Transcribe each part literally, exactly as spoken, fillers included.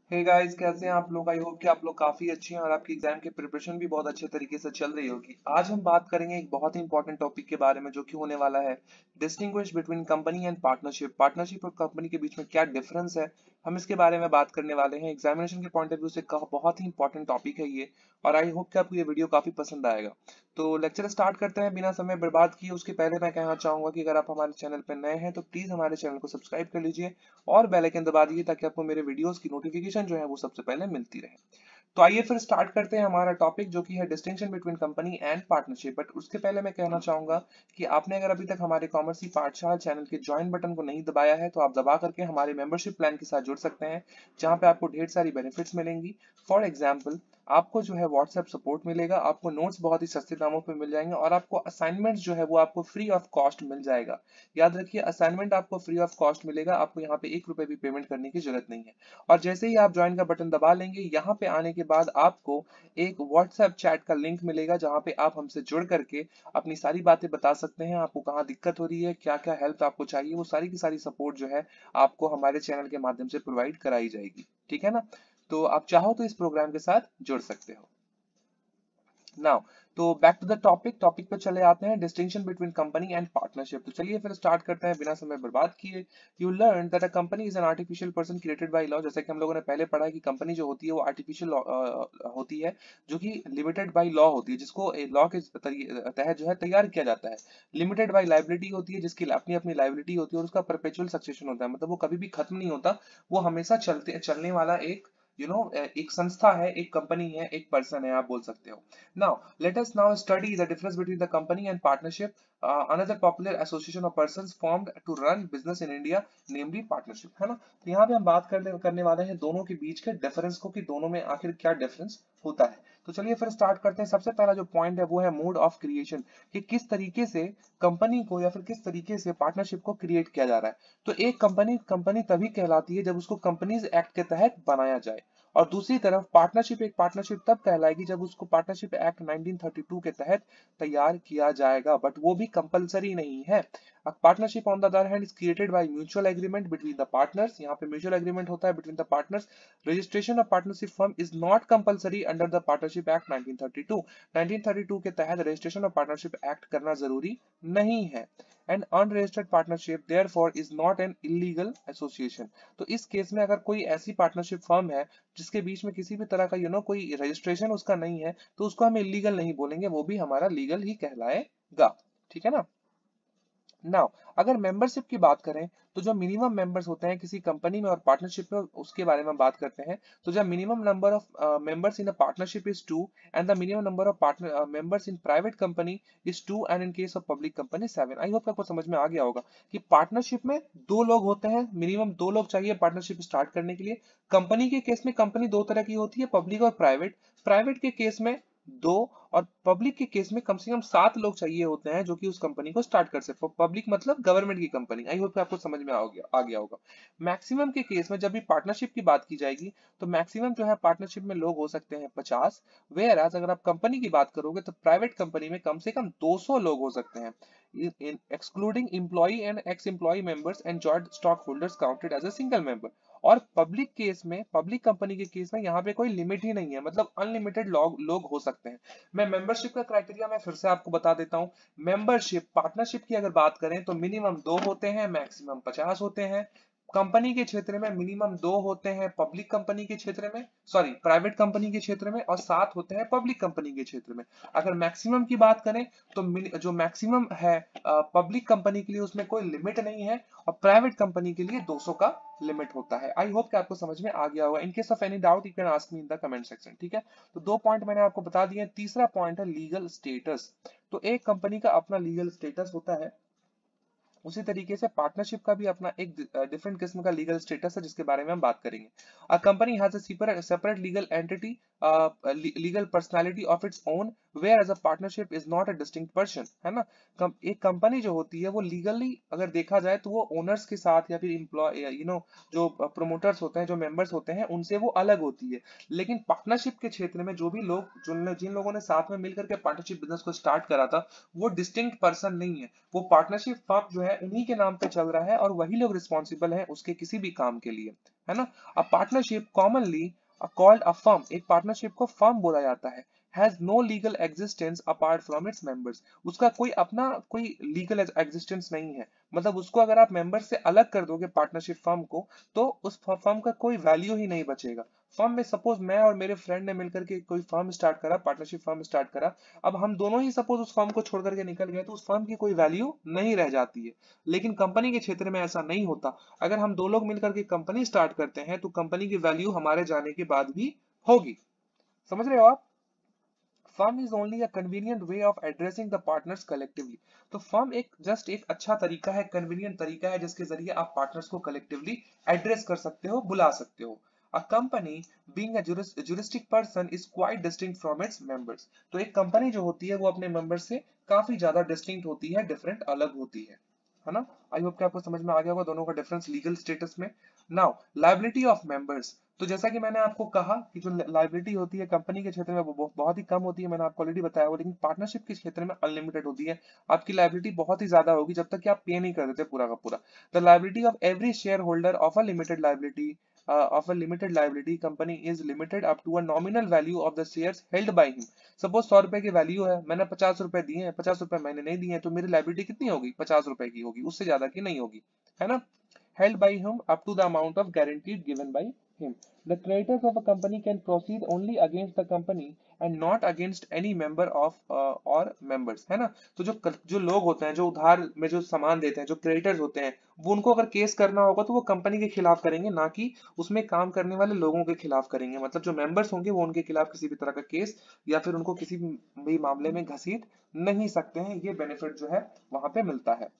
Hey guys, कैसे हैं आप लोग। आई होप कि आप लोग काफी अच्छे हैं और आपकी एग्जाम की प्रिपरेशन भी बहुत अच्छे तरीके से चल रही होगी। आज हम बात करेंगे एक बहुत ही इंपॉर्टेंट टॉपिक के बारे में जो कि होने वाला है distinguish between company and partnership. Partnership और कंपनी के बीच में क्या डिफरेंस है, हम इसके बारे में बात करने वाले हैं। एग्जामिनेशन के पॉइंट ऑफ व्यू से कहा- बहुत ही इंपॉर्टेंट टॉपिक है ये, और आई होप कि आपको ये वीडियो काफी पसंद आएगा। तो लेक्चर स्टार्ट करते हैं बिना समय बर्बाद किए। उसके पहले मैं कहना चाहूंगा कि अगर आप हमारे चैनल पर नए हैं तो प्लीज हमारे चैनल को सब्सक्राइब कर लीजिए और बेल आइकन दबा दीजिए ताकि आपको मेरे वीडियोस की नोटिफिकेशन जो है वो सबसे पहले मिलती रहे। तो आइए फिर स्टार्ट करते हैं हमारा टॉपिक जो कि है distinction between company and partnership. But उसके पहले मैं कहना चाहूंगा कि आपने अगर अभी तक हमारे कॉमर्स की पाठशाला चैनल के ज्वाइन बटन को नहीं दबाया है तो आप दबा करके हमारे मेंबरशिप प्लान के साथ जुड़ सकते हैं, जहां पे आपको ढेर सारी बेनिफिट्स मिलेंगी। फॉर एग्जाम्पल, आपको जो है व्हाट्सएप सपोर्ट मिलेगा, आपको नोट्स बहुत ही सस्ते दामों पे मिल जाएंगे और आपको असाइनमेंट्स जो है वो आपको फ्री ऑफ कॉस्ट मिल जाएगा। याद रखिए, असाइनमेंट आपको फ्री ऑफ कॉस्ट मिलेगा, आपको यहाँ पे एक रुपए भी पेमेंट करने की जरूरत नहीं है। और जैसे ही आप ज्वाइन का बटन दबा लेंगे, यहाँ पे आने के बाद आपको एक व्हाट्सएप चैट का लिंक मिलेगा जहाँ पे आप हमसे जुड़ करके अपनी सारी बातें बता सकते हैं। आपको कहाँ दिक्कत हो रही है, क्या क्या हेल्प आपको चाहिए, वो सारी की सारी सपोर्ट जो है आपको हमारे चैनल के माध्यम से प्रोवाइड कराई जाएगी। ठीक है ना। तो आप चाहो तो इस प्रोग्राम के साथ जुड़ सकते हो। नाउ, तो back to the topic topic पे चले आते हैं, distinction between company and partnership. तो चलिए फिर स्टार्ट करते हैं बिना समय बर्बाद किए। You learn that a company is an artificial person created by law. जैसे कि हम लोगों ने पहले पढ़ा है कि कंपनी जो होती है वो आर्टिफिशियल होती है, जो कि लिमिटेड बाय लॉ होती है, जिसको लॉ के तहत जो है तैयार किया जाता है। लिमिटेड बाय लाइबिलिटी होती है, जिसकी अपनी अपनी लाइबिलिटी होती है और उसका परपेचुअल सक्सेशन होता है, मतलब वो कभी भी खत्म नहीं होता, वो हमेशा चलते चलने वाला एक यू you नो know, एक संस्था है, एक कंपनी है, एक पर्सन है, आप बोल सकते हो। Now, let us now study the difference between the company and partnership, uh, another popular association of persons formed to run business in India, namely partnership, है ना। तो यहाँ पे हम बात करने करने वाले हैं दोनों के बीच के डिफरेंस को, कि दोनों में आखिर क्या डिफरेंस होता है। तो चलिए फिर स्टार्ट करते हैं। सबसे पहला जो पॉइंट है वो है मोड ऑफ क्रिएशन, कि किस तरीके से कंपनी को या फिर किस तरीके से पार्टनरशिप को क्रिएट किया जा रहा है। तो एक कंपनी कंपनी तभी कहलाती है जब उसको कंपनीज एक्ट के तहत बनाया जाए, और दूसरी तरफ पार्टनरशिप एक पार्टनरशिप तब कहलाएगी जब उसको partnership act nineteen thirty two के तहत तैयार किया जाएगा, बट वो भी कंपलसरी नहीं है। A partnership on the other hand is created by mutual agreement between the partners। यहाँ पे mutual agreement होता है between the partners। Registration of partnership firm is not compulsory under the Partnership Act nineteen thirty two. Nineteen thirty two के तहत registration of partnership act करना जरूरी नहीं है। An unregistered partnership therefore is not an illegal association। तो इस case में अगर कोई ऐसी पार्टनरशिप फर्म है जिसके बीच में किसी भी तरह का यू नो कोई रजिस्ट्रेशन उसका नहीं है, तो उसको हम इलीगल नहीं बोलेंगे, वो भी हमारा लीगल ही कहलाएगा। ठीक है ना। नाउ, अगर मेंबरशिप की बात करें तो जो मिनिमम मेंबर्स होते हैं किसी कंपनी में और पार्टनरशिप में, उसके बारे में हम बात करते हैं। तो जब minimum number of members in a partnership is two and the minimum number of partner members in private company is two and in case of public company seven. I hope आपको समझ में आ गया होगा कि पार्टनरशिप में दो लोग होते हैं, मिनिमम दो लोग चाहिए पार्टनरशिप स्टार्ट करने के लिए। कंपनी के केस में कंपनी दो तरह की होती है, पब्लिक और प्राइवेट। प्राइवेट के केस में दो, और पब्लिक के केस में कम से कम सात लोग चाहिए होते हैं जो कि उस कंपनी को स्टार्ट कर सके। पब्लिक मतलब गवर्नमेंट की कंपनी। आई होप आपको समझ में आ गया आ गया होगा। मैक्सिमम के केस में जब भी पार्टनरशिप की बात की जाएगी तो मैक्सिमम जो है पार्टनरशिप में लोग हो सकते हैं पचास। वेयर एज अगर आप कंपनी की बात करोगे तो प्राइवेट कंपनी में कम से कम दो सौ लोग हो सकते हैं, excluding employee and ex employee members and joint stock holders counted as a single member. और पब्लिक केस में, पब्लिक कंपनी के केस में यहाँ पे कोई लिमिट ही नहीं है, मतलब अनलिमिटेड लोग लोग हो सकते हैं। मैं मेंबरशिप का क्राइटेरिया मैं फिर से आपको बता देता हूँ। मेंबरशिप पार्टनरशिप की अगर बात करें तो मिनिमम दो होते हैं, मैक्सिमम पचास होते हैं। कंपनी के क्षेत्र में मिनिमम दो होते हैं, पब्लिक कंपनी के क्षेत्र में, सॉरी प्राइवेट कंपनी के क्षेत्र में, और सात होते हैं पब्लिक कंपनी के क्षेत्र में। अगर मैक्सिमम की बात करें तो जो मैक्सिमम है पब्लिक कंपनी के लिए उसमें कोई लिमिट नहीं है, और प्राइवेट कंपनी के लिए दो सौ का लिमिट होता है। आई होप कि आपको समझ में आ गया होगा। In case of any doubt you can ask me in the comment section. ठीक है। तो दो पॉइंट मैंने आपको बता दिए। तीसरा पॉइंट है लीगल स्टेटस। तो एक कंपनी का अपना लीगल स्टेटस होता है, उसी तरीके से पार्टनरशिप का भी अपना एक डिफरेंट किस्म का लीगल स्टेटस है जिसके बारे में हम बात करेंगे। A company has a separate legal entity, legal personality of its own, whereas a partnership is not a distinct person, है ना। कम, एक कंपनी जो होती है वो लीगली अगर देखा जाए तो वो ओनर्स के साथ या फिर एम्प्लॉय यू नो जो प्रोमोटर्स होते हैं, जो मेंबर्स होते हैं, उनसे वो अलग होती है। लेकिन पार्टनरशिप के क्षेत्र में जो भी लोग जिन जिन लोगों ने साथ में मिलकर के पार्टनरशिप बिजनेस को स्टार्ट करा था, वो डिस्टिंक्ट पर्सन नहीं है। वो पार्टनरशिप फर्म जो है उन्हीं के नाम पे चल रहा है और वही लोग रिस्पॉन्सिबल हैं उसके किसी भी काम के लिए, है ना। A partnership commonly called a firm, एक पार्टनरशिप को फर्म बोला जाता है, has no legal existence apart from its members, उसका कोई अपना कोई लीगल एग्जिस्टेंस नहीं है, मतलब उसको अगर आप मेंबर से अलग कर दोगे पार्टनरशिप फर्म को, तो उस फर्म का कोई वैल्यू ही नहीं बचेगा। फर्म में सपोज मैं और मेरे फ्रेंड ने मिलकर के कोई फर्म स्टार्ट करा, पार्टनरशिप फर्म स्टार्ट करा, अब हम दोनों ही सपोज उस फर्म को छोड़ करके निकल गए, तो उस फर्म की कोई वैल्यू नहीं रह जाती है। लेकिन कंपनी के क्षेत्र में ऐसा नहीं होता, अगर हम दो लोग मिलकर के कंपनी स्टार्ट करते हैं तो कंपनी की वैल्यू हमारे जाने के बाद भी होगी। समझ रहे हो आप? Firm is only a convenient way of addressing the partners collectively, तो फर्म एक जस्ट एक अच्छा तरीका है, कन्वीनियंट तरीका है जिसके जरिए आप पार्टनर्स को कलेक्टिवली एड्रेस कर सकते हो, बुला सकते हो। A company being a juris, juristic person is quite distinct from its members, तो एक कंपनी जो होती है वो अपने मेंबर से काफी ज्यादा डिस्टिंक्ट होती है, डिफरेंट अलग होती है है ना। आई होप कि आपको समझ में आ गया होगा दोनों का डिफरेंस लीगल स्टेटस में। नाउ लायबिलिटी ऑफ मेंबर्स, तो जैसा कि मैंने आपको कहा कि जो लायबिलिटी होती है कंपनी के क्षेत्र में वो बहुत ही कम होती है, मैंने आपको ऑलरेडी बताया वो, लेकिन पार्टनरशिप के क्षेत्र में अनलिमिटेड होती है। आपकी लायबिलिटी बहुत ही ज्यादा होगी जब तक कि आप पे नहीं कर देते पूरा का पूरा। The liability of every share holder of a limited liability of a limited liability company is limited up to a nominal value of the shares held by him. Suppose सौ रुपए की वैल्यू है, मैंने पचास रुपए दिए हैं, पचास रुपए मैंने नहीं दिए हैं, तो मेरी लायबिलिटी कितनी होगी? पचास रुपए की होगी, उससे ज्यादा की नहीं होगी, है ना। held by him up to the amount of guaranteed given by him. The creditors of a company can proceed only against the company and not against any member of uh, or members, है ना। तो जो जो लोग होते हैं, जो उधार में जो सामान देते हैं, जो क्रेडिटर्स होते हैं, वो उनको अगर केस करना होगा तो वो कंपनी के खिलाफ करेंगे, ना कि उसमें काम करने वाले लोगों के खिलाफ करेंगे। मतलब जो मेंबर्स होंगे वो उनके खिलाफ किसी भी तरह का केस या फिर उनको किसी भी मामले में घसीट नहीं सकते हैं। ये बेनिफिट जो है वहां पे मिलता है।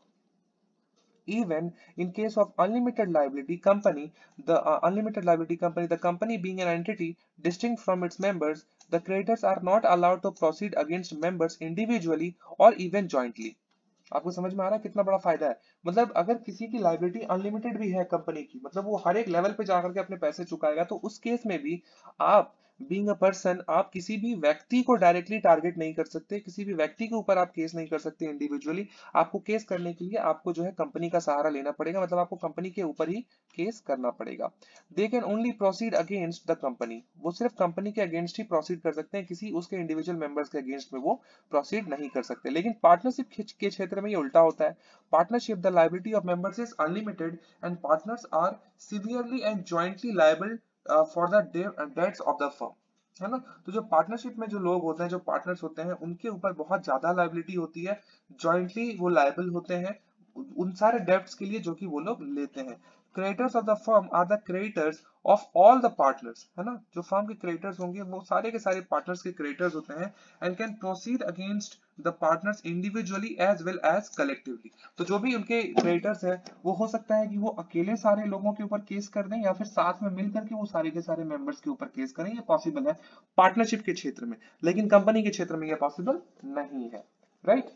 Even in case of unlimited liability company, the uh, unlimited liability company, the company being an entity distinct from its members, the creditors are not allowed to proceed against members individually or even jointly. आपको समझ में आ रहा है कितना बड़ा फायदा है? मतलब अगर किसी की लाइबिलिटी अनलिमिटेड भी है कंपनी की, मतलब वो हर एक लेवल पे जाकर के अपने पैसे चुकाएगा, तो उस केस में भी आप बीइंग अ पर्सन, आप किसी भी व्यक्ति को डायरेक्टली टारगेट नहीं कर सकते, किसी भी व्यक्ति के ऊपर आप केस नहीं कर सकते इंडिविजुअली। आपको केस करने के लिए आपको जो है कंपनी का सहारा लेना पड़ेगा, मतलब आपको कंपनी के ऊपर ही केस करना पड़ेगा। They can only proceed against the company, वो सिर्फ कंपनी के अगेंस्ट ही प्रोसीड कर सकते हैं, किसी उसके इंडिविजुअल मेंबर्स के अगेंस्ट में वो प्रोसीड नहीं कर सकते। लेकिन पार्टनरशिप के क्षेत्र में ये उल्टा होता है। Partnership the liability of members is unlimited and partners are severally and jointly liable for the debts of the firm, है ना। तो जो पार्टनरशिप में जो लोग होते हैं, जो पार्टनर्स होते हैं, उनके ऊपर बहुत ज्यादा लायबिलिटी होती है, जॉइंटली वो लायबल होते हैं उन सारे डेब्ट्स के लिए जो कि वो लोग लेते हैं। Creditors of the firm are the creditors of all the partners, है ना। जो फर्म के क्रेडिटर्स होंगे वो सारे के सारे पार्टनर्स के क्रेडिटर्स होते हैं, and can proceed against the partners individually as well as collectively. तो जो भी उनके क्रेडिटर्स हैं, वो हो सकता है कि वो अकेले सारे लोगों के ऊपर केस कर दें या फिर साथ में मिलकर के वो सारे के सारे मेंबर्स के ऊपर केस करें। ये पॉसिबल है पार्टनरशिप के क्षेत्र में, लेकिन कंपनी के क्षेत्र में ये पॉसिबल नहीं है, right.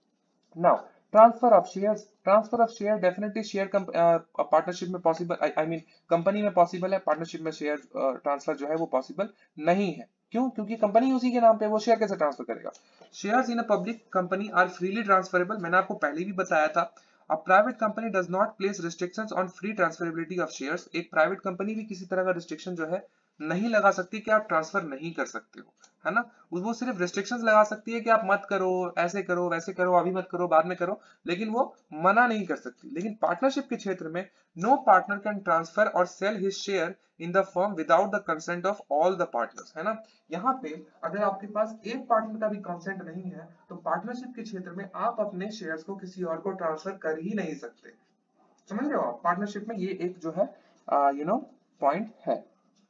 Now transfer of shares, transfer of share definitely share partnership में पॉसिबल, आई मीन कंपनी में पॉसिबल है, पार्टनरशिप में शेयर ट्रांसफर जो है वो पॉसिबल नहीं है। क्यों? क्योंकि कंपनी उसी के नाम पे, वो शेयर कैसे ट्रांसफर करेगा? Shares in a public company are freely transferable, मैंने आपको पहले भी बताया था। A private company does not place restrictions on free transferability of shares, एक प्राइवेट कंपनी भी किसी तरह का रिस्ट्रिक्शन जो है नहीं लगा सकती कि आप ट्रांसफर नहीं कर सकते हो, है ना। वो सिर्फ रिस्ट्रिक्शंस लगा सकती है कि आप मत करो, ऐसे करो, वैसे करो, अभी मत करो, बाद में करो, लेकिन वो मना नहीं कर सकती। लेकिन पार्टनरशिप के क्षेत्र में नो पार्टनर कैन ट्रांसफर और sell his share in the firm without the consent of all the partners, है ना। यहाँ पे अगर आपके पास एक पार्टनर का भी कंसेंट नहीं है, तो पार्टनरशिप के क्षेत्र में आप अपने शेयर्स को किसी और को ट्रांसफर कर ही नहीं सकते। समझ रहे हो आप? पार्टनरशिप में ये एक जो है यू नो पॉइंट है।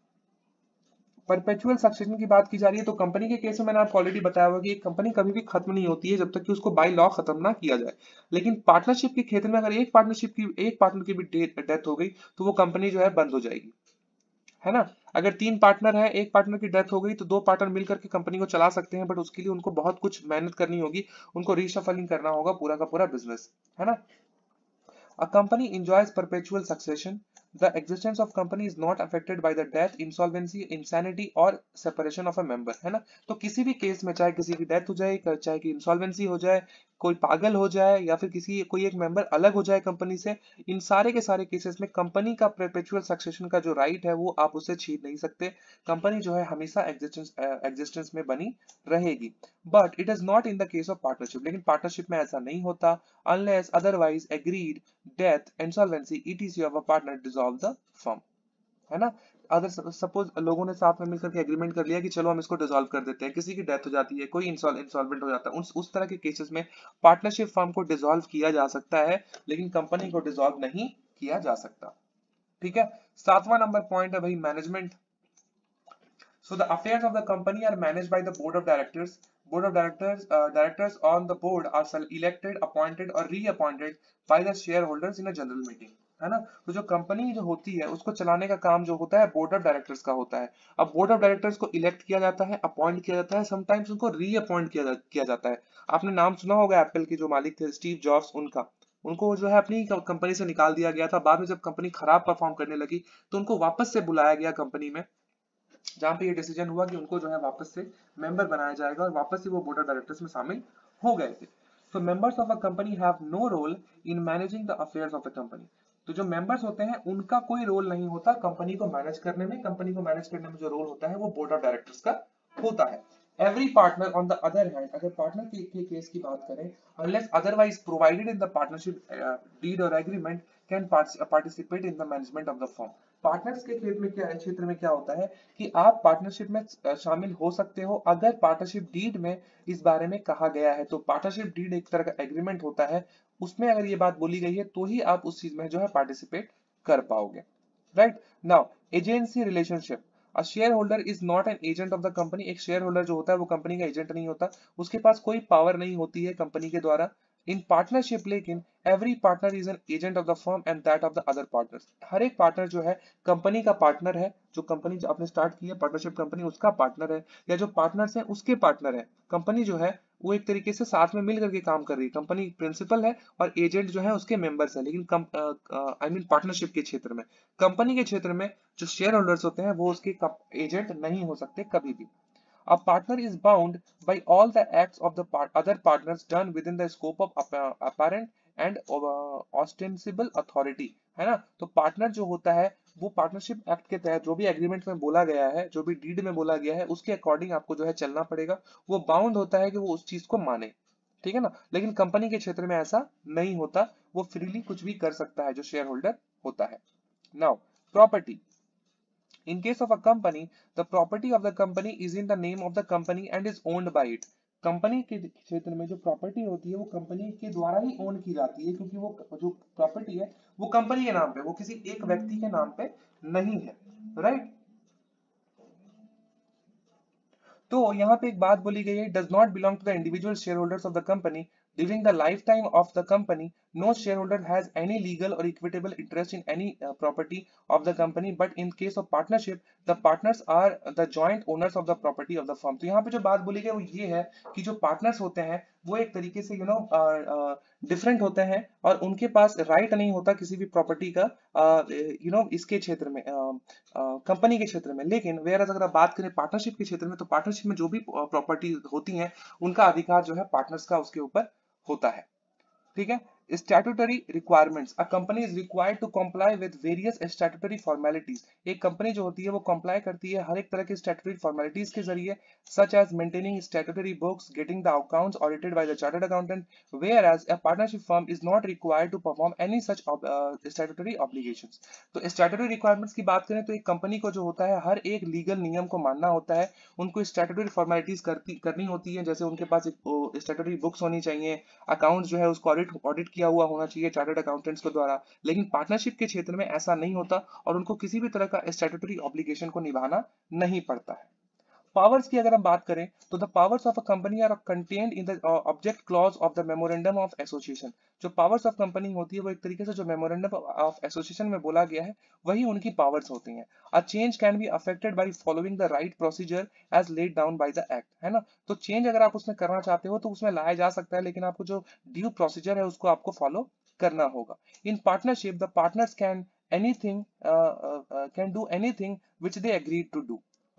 परपेचुअल सक्सेशन की बात की जा रही है, तो कंपनी के केस में मैंने आपको ऑलरेडी बताया हुआ कि एक कंपनी कभी भी खत्म नहीं होती है जब तक कि उसको बाय लॉ खत्म ना किया जाए। लेकिन पार्टनरशिप के क्षेत्र में अगर एक पार्टनरशिप की एक पार्टनर की भी डेथ हो गई तो वो कंपनी जो है बंद हो जाएगी, है ना। अगर तीन पार्टनर है, एक पार्टनर की डेथ हो गई तो दो पार्टनर मिलकर के कंपनी को चला सकते हैं, बट उसके लिए उनको बहुत कुछ मेहनत करनी होगी, उनको रीशफलिंग करना होगा पूरा का पूरा बिजनेस, है ना। A company enjoys perpetual succession. The existence of company is not affected by the death, insolvency, insanity or separation of a member, है ना। तो किसी भी केस में चाहे किसी की डेथ हो जाए, चाहे कि इंसॉल्वेंसी हो जाए, कोई पागल हो जाए या फिर किसी कोई एक मेंबर अलग हो जाए कंपनी से, इन सारे के सारे केसेस में कंपनी का परपेचुअल सक्सेशन का जो राइट है वो आप उससे छीन नहीं सकते। कंपनी जो है हमेशा एग्जिस्टेंस एग्जिस्टेंस में बनी रहेगी। But it is not in the case of partnership, लेकिन पार्टनरशिप में ऐसा नहीं होता। Unless otherwise agreed, death, insolvency ETC of a partner dissolve the firm, है ना। अगर सपोज लोगों ने साथ में मिलकर के एग्रीमेंट कर लिया कि चलो हम इसको डिसॉल्व कर देते हैं, किसी की डेथ हो जाती है, कोई इंसॉल्वेंट हो जाता है, उस उस तरह के केसेस में पार्टनरशिप फर्म को डिसॉल्व किया जा सकता है, लेकिन कंपनी को डिसॉल्व नहीं किया जा सकता। ठीक है। सातवां नंबर पॉइंट है भाई management. So the affairs of the company are managed by the board of directors. Board of directors, uh, directors on the board are elected, appointed or reappointed by the shareholders in a general meeting. है ना। तो जो company जो होती है उसको चलाने का काम जो होता है बोर्ड ऑफ डायरेक्टर्स का होता है। अब बोर्ड ऑफ डायरेक्टर्स को इलेक्ट किया जाता है, अपॉइंट किया जाता है, समटाइम्स उनको रीअपॉइंट किया, जा, किया जाता है। आपने नाम सुना होगा एप्पल के जो मालिक थे स्टीव जॉब्स, उनका उनको जो है अपनी कंपनी से निकाल दिया गया था। बाद में जब कंपनी खराब परफॉर्म करने लगी तो उनको वापस से बुलाया गया कंपनी में, जहां पे ये डिसीजन हुआ कि उनको जो है वापस से मेंबर बनाया जाएगा और वापस से वो बोर्ड ऑफ डायरेक्टर्स में शामिल हो गए थे। तो members of a company have no role in managing the affairs of the company. तो जो मेंबर्स होते हैं उनका कोई रोल नहीं होता कंपनी को मैनेज करने में। कंपनी को मैनेज करने में जो रोल होता है वो बोर्ड ऑफ डायरेक्टर्स का होता है। Every partner on the other hand, अगर पार्टनर के, के केस की बात करें, unless otherwise provided in the partnership deed और agreement, can participate in the management of the firm. Partners के क्षेत्र में क्या क्षेत्र में क्या होता है कि आप पार्टनरशिप में शामिल हो सकते हो अगर पार्टनरशिप डीड में इस बारे में कहा गया है। तो पार्टनरशिप डीड एक तरह का एग्रीमेंट होता है, उसमें अगर ये बात बोली गई है तो ही आप उस चीज में जो है पार्टिसिपेट कर पाओगे। Right now agency relationship, a share holder is not an agent of the company. एक शेयर होल्डर जो होता है वो कंपनी का एजेंट नहीं होता, उसके पास कोई पावर नहीं होती है कंपनी के द्वारा। इन पार्टनरशिप लेकिन every partner is an agent of the firm and that of the other partners. हर एक पार्टनर जो है कंपनी का पार्टनर है, जो कंपनी जो आपने स्टार्ट की है पार्टनरशिप कंपनी उसका पार्टनर है, या जो पार्टनर्स हैं उसके पार्टनर है। कंपनी जो है वो एक तरीके से साथ में मिल करके काम कर रही है। कंपनी प्रिंसिपल है और एजेंट जो है उसके मेंबर्स है, लेकिन आई मीन पार्टनरशिप के क्षेत्र में, कंपनी के क्षेत्र में जो शेयर होल्डर्स होते हैं वो उसके एजेंट नहीं हो सकते कभी भी। A partner is bound by all the acts of the part, other partners done within the scope of apparent and uh, ostensible authority, है ना। तो पार्टनर जो होता है वो पार्टनरशिप एक्ट के तहत जो भी एग्रीमेंट में बोला गया है, जो भी डीड में बोला गया है, उसके अकॉर्डिंग आपको जो है चलना पड़ेगा। वो बाउंड होता है कि वो उस चीज को माने, ठीक है ना। लेकिन कंपनी के क्षेत्र में ऐसा नहीं होता, वो फ्रीली कुछ भी कर सकता है जो शेयर होल्डर होता है। Now property, in case of a company, the property of the company is in the name of the company and is owned by it. Company के क्षेत्र में जो प्रॉपर्टी होती है वो कंपनी के द्वारा ही ओन की जाती है, क्योंकि वो जो प्रॉपर्टी है वो कंपनी के नाम पे, वो किसी एक व्यक्ति के नाम पे नहीं है। राइट। तो यहाँ पे एक बात बोली गई है, does not belong to the individual share holders of the company during the life time of the company. No shareholder has any legal or equitable interest in any uh, property of the company, but in case of partnership, the partners are the joint owners of the property of the firm. तो यहाँ पे जो बात बोली गई वो ये है कि जो पार्टनर्स होते हैं वो एक तरीके से यू नो डिफरेंट होते हैं और उनके पास राइट नहीं होता किसी भी प्रॉपर्टी का यू नो इसके क्षेत्र में, कंपनी के क्षेत्र में। लेकिन वेयर अगर आप बात करें पार्टनरशिप के क्षेत्र में, तो पार्टनरशिप में जो भी प्रॉपर्टी होती हैं उनका अधिकार जो है पार्टनर्स का उसके ऊपर होता है। ठीक है। Statutory requirements, a company is required to comply with various statutory formalities. एक कंपनी जो होती है वो comply करती है हर एक तरह के statutory formalities के जरिए, such as maintaining statutory books, getting the accounts audited by the chartered accountant, whereas a partnership firm is not required to perform any such uh, statutory obligations. तो statutory requirements की बात करें तो एक company को जो होता है हर एक लीगल नियम को मानना होता है, उनको statutory formalities करती करनी होती है, जैसे उनके पास एक statutory books होनी चाहिए, अकाउंट्स जो है उसको ऑडिट ऑडिट किया हुआ होना चाहिए चार्टर्ड अकाउंटेंट्स के द्वारा। लेकिन पार्टनरशिप के क्षेत्र में ऐसा नहीं होता और उनको किसी भी तरह का स्टैट्यूटरी ऑब्लिगेशन को निभाना नहीं पड़ता है। पावर्स की अगर हम बात करें तो the powers of a company are contained in the object clause of the memorandum of association. जो पावर्स ऑफ कंपनी होती है वो एक तरीके से जो मेमोरेंडम ऑफ एसोसिएशन में बोला गया है वही उनकी पावर्स होती हैं। A change can be affected by following the right procedure as laid down by the act, है ना। तो चेंज अगर आप उसमें करना चाहते हो तो उसमें लाया जा सकता है, लेकिन आपको जो ड्यू प्रोसीजर है उसको आपको फॉलो करना होगा। In partnership the partners can anything can do anything which they agreed to do.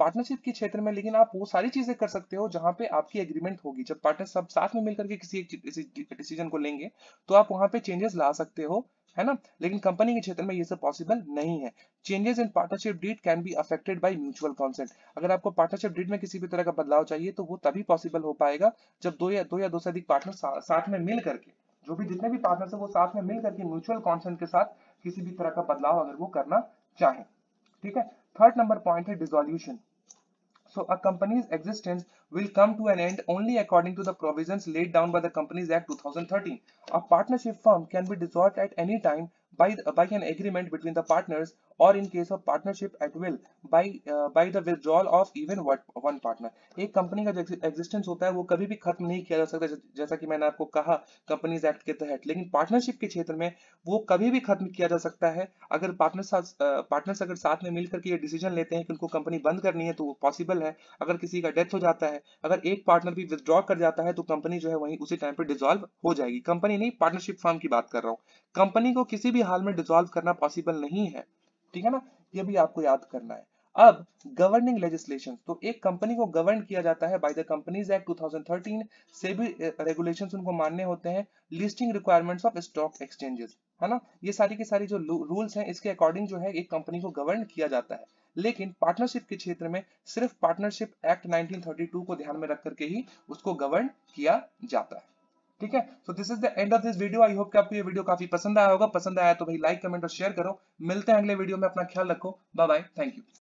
Partnership के क्षेत्र में लेकिन आप वो सारी चीजें कर सकते हो जहां पे आपकी एग्रीमेंट होगी। जब पार्टनर सब साथ में मिलकर के किसी एक डिसीजन को लेंगे तो आप वहां पे चेंजेस ला सकते हो, है ना। लेकिन कंपनी के क्षेत्र में ये सब पॉसिबल नहीं है। Changes in partnership deed can be affected by mutual consent. अगर आपको पार्टनरशिप डीड में किसी भी तरह का बदलाव चाहिए तो वो तभी पॉसिबल हो पाएगा जब दो या दो या दो से अधिक पार्टनर सा, साथ में मिल करके, जो भी जितने भी पार्टनर्स है वो साथ में मिल करके म्यूचुअल कंसेंट के साथ किसी भी तरह का बदलाव अगर वो करना चाहें। ठीक है। थर्ड नंबर पॉइंट है dissolution. So a company's existence will come to an end only according to the provisions laid down by the Companies Act twenty thirteen. A partnership firm can be dissolved at any time by the, by an agreement between the partners, or in case of partnership at will by uh, by the withdrawal of even one partner. एक company का जो existence होता है वो कभी भी खत्म नहीं किया जा सकता, जैसा कि मैंने आपको कहा कंपनीज एक्ट के तहत। लेकिन पार्टनरशिप के क्षेत्र में वो कभी भी खत्म किया जा सकता है। अगर पार्टनर्स पार्टनर्स अगर साथ में मिलकर के ये डिसीजन लेते हैं कि उनको कंपनी बंद करनी है तो वो पॉसिबल है। अगर किसी का डेथ हो जाता है, अगर एक पार्टनर भी विथड्रॉ कर जाता है तो कंपनी जो है वहीं उसी टाइम पे डिसॉल्व हो जाएगी। कंपनी नहीं, पार्टनरशिप फर्म की बात कर रहा हूँ। कंपनी को किसी भी हाल में डिसॉल्व करना पॉसिबल नहीं है। ठीक है ना, ये भी आपको याद करना है। अब गवर्निंग लेजिस्लेशन, तो एक कंपनी को गवर्न किया जाता है by the companies act twenty thirteen. से भी रेगुलेशंस उनको मानने होते हैं। Listing requirements of stock exchanges, है ना, ये सारी की सारी जो रूल्स हैं इसके अकॉर्डिंग जो है एक कंपनी को गवर्न किया जाता है। लेकिन पार्टनरशिप के क्षेत्र में सिर्फ partnership act nineteen thirty two को ध्यान में रख करके ही उसको गवर्न किया जाता है। ठीक है। So this is the end of this video. I hope कि आपको ये वीडियो काफी पसंद आया होगा। पसंद आया तो भाई लाइक कमेंट और शेयर करो। मिलते हैं अगले वीडियो में। अपना ख्याल रखो। Bye bye. Thank you.